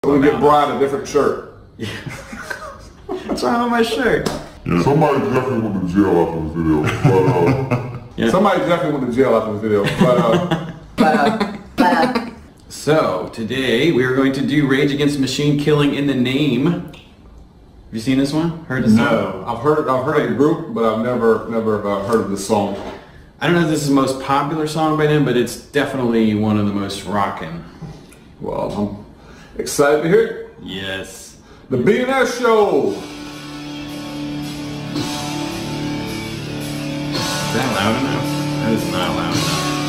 We get Brian a different shirt. Yeah. What's wrong with my shirt? Yeah, somebody definitely went to jail after this video. But, yeah. Somebody definitely went to jail after this video. But, So, today we are going to do Rage Against the Machine, Killing in the Name. Have you seen this one? Heard this song? No. I've heard of the group, but I've never heard of this song. I don't know if this is the most popular song by them, but it's definitely one of the most rockin'. Well, I'm excited to hear it. Yes. The B&S Show. Is that loud enough? That is not loud enough.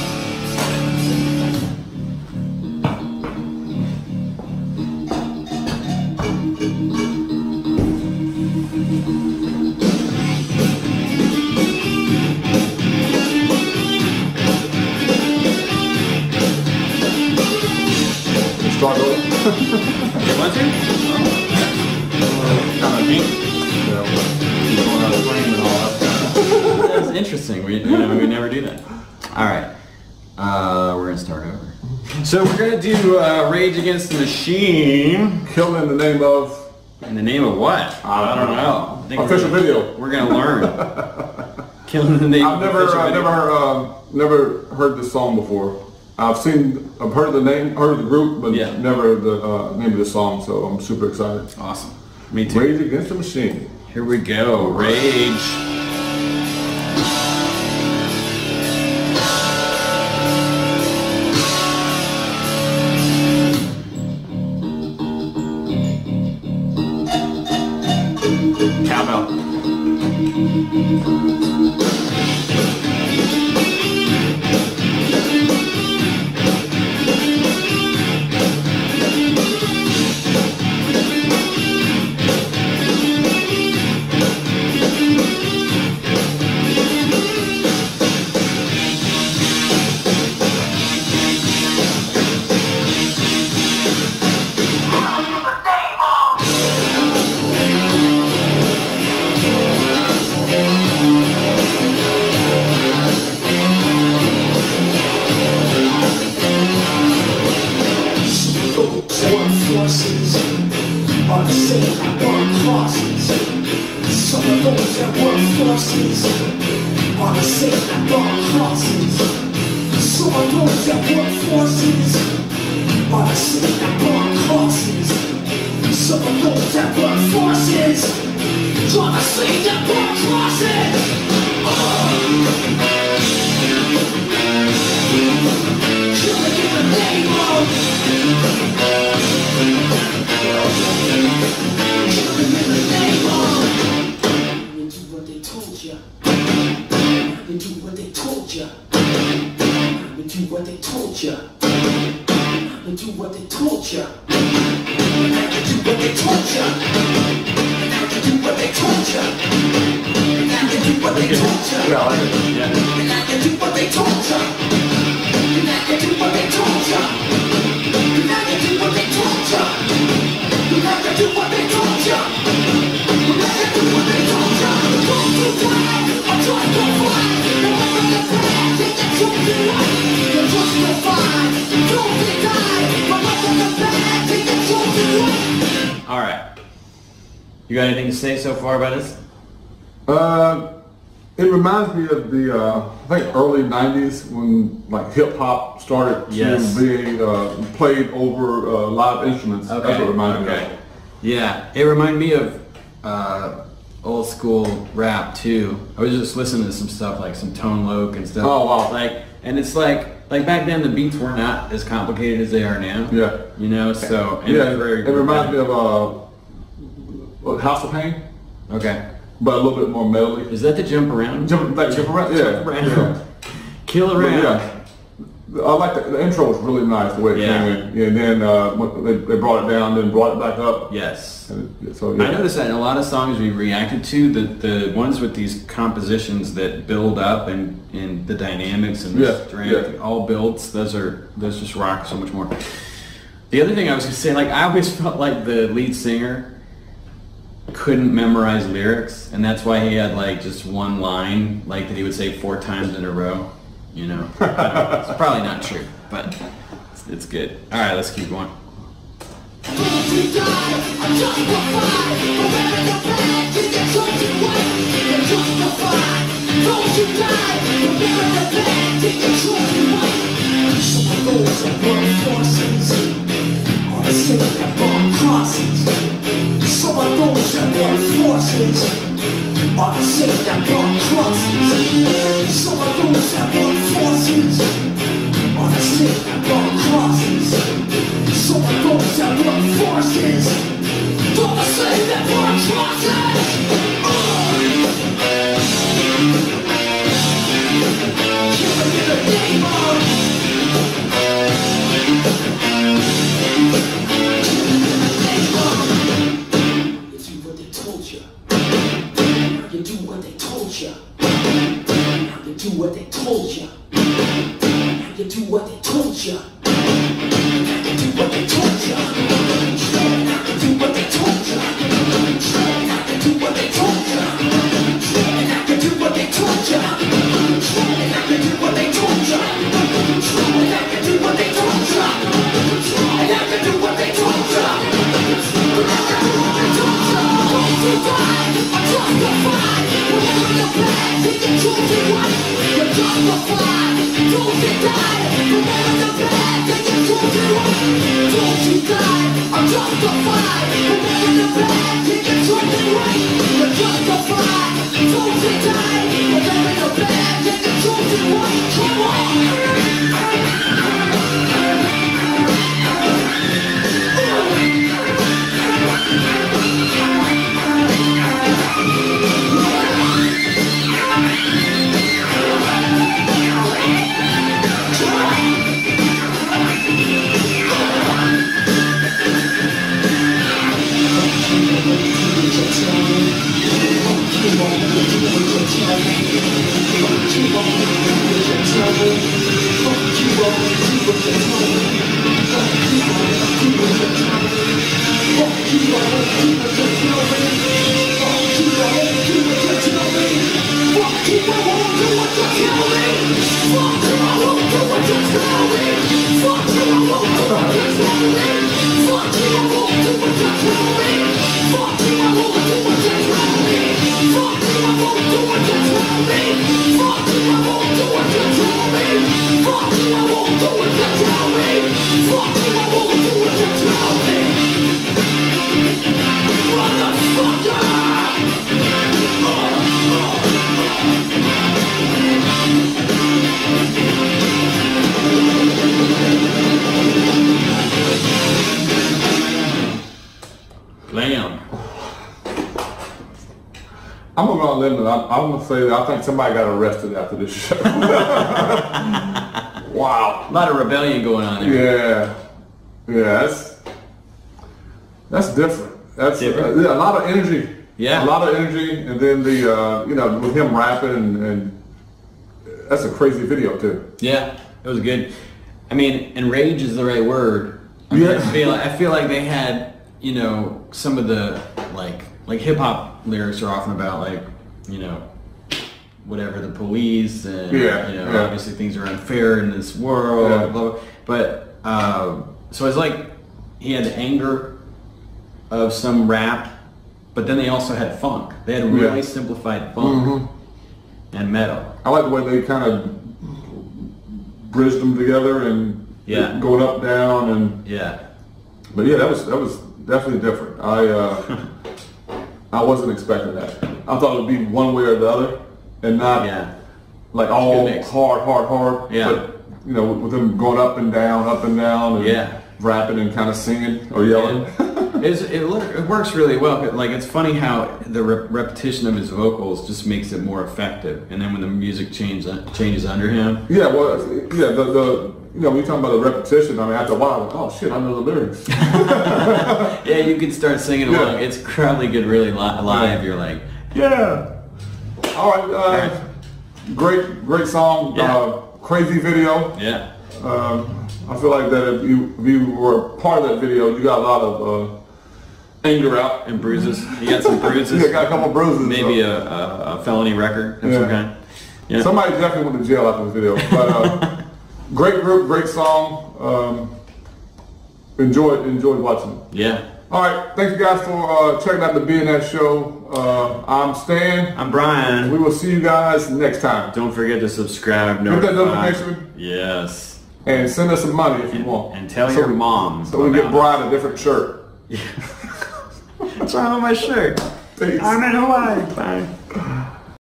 Start over. You want to? Kind of neat. Going out of flame and all that. That's interesting. We never do that. All right. We're gonna start over. So we're gonna do Rage Against the Machine. Killing in the name of. In the name of what? I don't know. I think official video. We're gonna learn. Killing in the name. I've never heard this song before. I've heard the name, heard of the group, but never the name of the song. So I'm super excited. Awesome. Me too. Rage Against the Machine. Here we go. Rage. Cowbell. Are the same that work crosses. Some of those that work forces are the same that work crosses. Some of those that work forces are the same that work crosses. Some of those that work forces are the same that work crosses. Killing in the name of. Killing in the name of. You do what they told ya. You do what they told ya. You do what they told ya. You do what they told ya. You do what they told ya. You do what they told ya. You do what they told ya. Yeah, I like it. Yeah. You do what they told ya. You do what they told ya. You do what they told ya. You do what they told ya. You do what they told ya. Don't you die, I'm trying to fight. No matter the path, take the truth to life. You're just so fine. Don't you die, no matter the path, take the truth to life. All right. You got anything to say so far about this? It reminds me of the I think early '90s when like hip hop started to be played over live instruments. Okay. That's what it reminds me of. Yeah, it reminded me of old school rap too. I was just listening to some stuff like some Tone Loc and stuff. Oh wow! And it's like back then the beats were not as complicated as they are now. Yeah. You know, so it reminds me of House of Pain. Okay. But a little bit more melody. Is that the jump around? Jump around? Yeah. Jump around. Yeah. Kill around. Yeah. I like the intro was really nice the way it came in. Yeah, and then when they brought it down, then brought it back up. Yes. So I noticed that in a lot of songs we reacted to, the ones with these compositions that build up and the dynamics and the strength, all builds, those just rock so much more. The other thing I was going to say, like I always felt like the lead singer couldn't memorize lyrics, and that's why he had like just one line like that he would say 4 times in a row. You know, it's probably not true, but it's good. All right, let's keep going. you die, I'm justified for wearing the badge in your chosen way. You're justified. Those who die for wearing the badge in your chosen way. Some of those that burn forces are the same that burn crosses. Some of those that burn forces are the same that burn crosses. Some of those that burn forces are the same that burn crosses. Some of those that burn forces are the same that burn crosses. Killing in the name of. You do what they told you. You do what they told you. Now you do what they told you. Now you do what they told you. Now you do what they told you. Now you do what they told you. Now you do what they told you. Now you do what they told you. Now you do what they told you. Now you do what they told you. Now you do what they told you. You die, I'm justified. Whatever the bad, you can choose it right. You're justified. Those that die, whatever the bad, you can choose it right. Those who die, I'm justified. Whatever the bad, you can choose it right. You're justified. Those that die, whatever the bad, you can choose it right. Come on. I'm gonna go on limit. I'm gonna say that I think somebody got arrested after this show. Wow. A lot of rebellion going on there. Yeah, that's different. That's different. Yeah, a lot of energy. Yeah, a lot of energy, and then the with him rapping and that's a crazy video too. Yeah, it was good. I mean, enrage is the right word. I feel like they had some of the like hip hop lyrics are often about whatever the police and obviously things are unfair in this world. Yeah. Blah, blah. But so it's like he had the anger of some rap, but then they also had funk. They had really simplified funk and metal. I like the way they kind of bridged them together and going up, down, and But yeah, that was definitely different. I wasn't expecting that. I thought it would be one way or the other, and not like all hard. Yeah. But with them going up and down, and rapping and kind of singing or yelling. It works really well. Like, it's funny how the repetition of his vocals just makes it more effective, and then when the music changes under him. Yeah, well, when you're talking about the repetition, I mean, after a while, like, oh shit, I know the lyrics. Yeah, you can start singing along. It's probably good, really live. You're like, all right, great song, crazy video. Yeah. I feel like that if you were part of that video, you got a lot of anger out and bruises. You got some bruises. Yeah, got a couple bruises. Maybe a felony record of some kind. Yeah. Somebody definitely went to jail after this video. But great group, great song. Enjoyed watching it. Yeah. All right, thanks you guys for checking out the BNS show. I'm Stan. I'm Brian. We will see you guys next time. Don't forget to subscribe. Hit that notification. Yes. And send us some money if you want. And tell your mom. So we get Brian a different shirt. What's wrong with my shirt? Peace. I'm in Hawaii. Bye.